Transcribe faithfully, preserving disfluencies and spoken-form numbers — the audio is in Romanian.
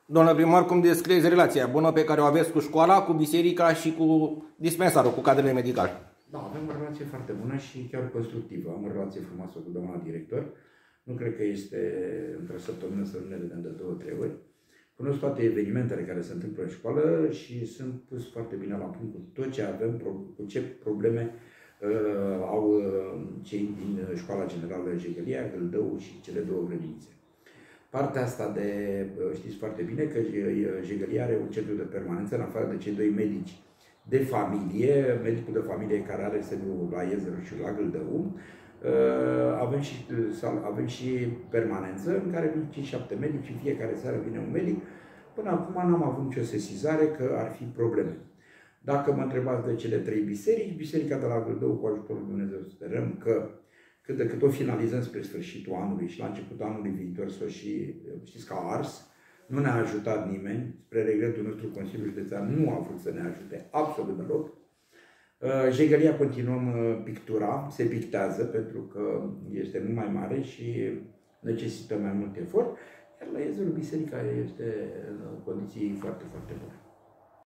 Domnule primar, cum descrieți relația bună pe care o aveți cu școala, cu biserica și cu dispensarul, cu cadrele medicale? Da, avem o relație foarte bună și chiar constructivă. Am o relație frumoasă cu doamna director. Nu cred că este într-o săptămână să nu ne vedem de două, trei ori. Cunosc toate evenimentele care se întâmplă în școală și sunt pus foarte bine la punct cu tot ce avem, cu ce probleme uh, au uh, cei din Școala Generală Jeghelia, Gâldău și cele două grădinițe. Partea asta de, știți foarte bine că Jeghelia are un centru de permanență, în afară de cei doi medici de familie, medicul de familie care are sediul la Iezăr și la Gâldău, avem și, avem și permanență în care vin cinci șapte medici, în fiecare seară vine un medic. Până acum n-am avut nicio sesizare că ar fi probleme. Dacă mă întrebați de cele trei biserici, biserica de la Gâldău, cu ajutorul Lui Dumnezeu, sperăm că cât de cât o finalizăm spre sfârșitul anului și la începutul anului viitor să și, știți că a ars, nu ne-a ajutat nimeni, spre regretul nostru Consiliul Județean nu a vrut să ne ajute absolut deloc. Jeghelia continuăm pictura, se pictează pentru că este mult mai mare și necesită mai mult efort, iar la Iezărul biserica este în condiții foarte, foarte bune.